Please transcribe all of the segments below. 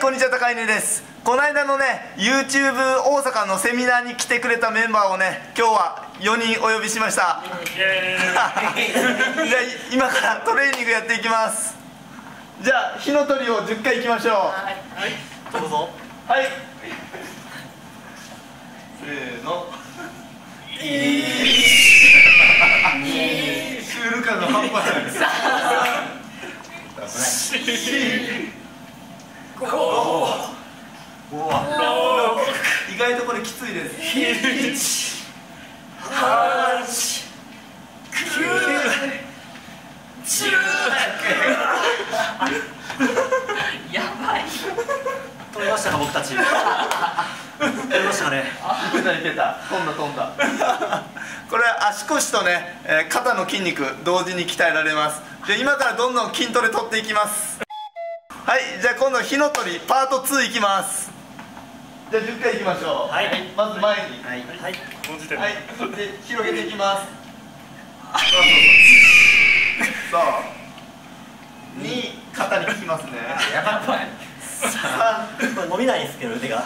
こんにちは、高井です。この間のね YouTube 大阪のセミナーに来てくれたメンバーをね、今日は4人お呼びしました。じゃあ今からトレーニングやっていきます。じゃあ火の鳥を10回いきましょう。はい、どうぞ。はい、せーの。シュール感が半端ない。意外とこれきついです。 やばい。取れましたか、僕たち。取れましたかね。 いけた、飛んだ。これは足腰とね、肩の筋肉同時に鍛えられます。で、今からどんどん筋トレ取っていきます。はい、じゃあ今度火の鳥パート2いきます。じゃあ10回いきましょう。はい、まず前に、はい、で広げていきます。そう2、肩に効きますね。やばい。 これ伸びないんですけど、腕が。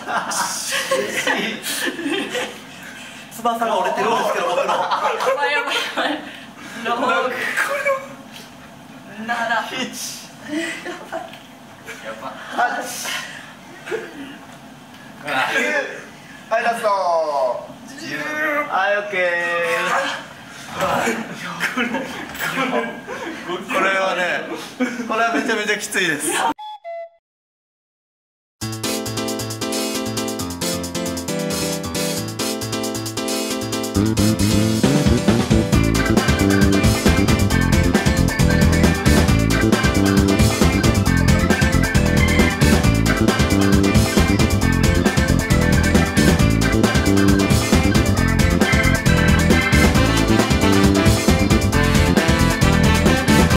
翼が折れてるんですけど、僕の。やばい。6、7、8、 はい、ラスト。はい、オッケー。これはね、これはめちゃめちゃきついです。